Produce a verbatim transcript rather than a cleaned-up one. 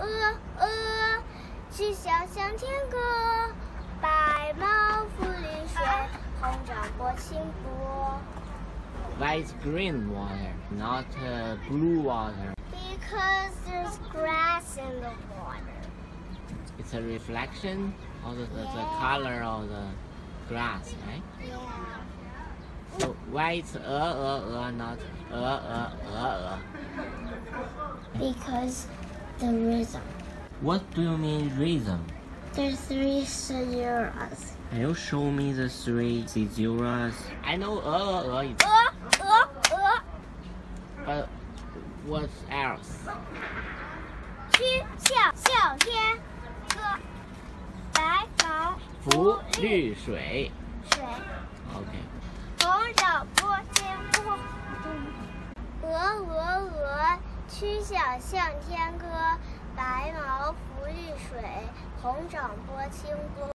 鹅鹅，曲项向天歌。白毛浮绿水，红掌拨清波。 Why is green water, not uh, blue water? Because there's grass in the water. It's a reflection of the, the, the Yeah. color of the grass, right? Yeah. So why it's 鹅鹅鹅 not 鹅鹅鹅鹅? Because the rhythm. What do you mean rhythm? There's three caesuras. Can you show me the three caesuras? I know 鹅鹅鹅 is, 鹅鹅鹅， but what else? 曲项向天歌。白毛浮绿水。 水， OK. 红掌拨清波。鹅鹅鹅，曲项向天歌。白毛浮绿水，红掌拨清波。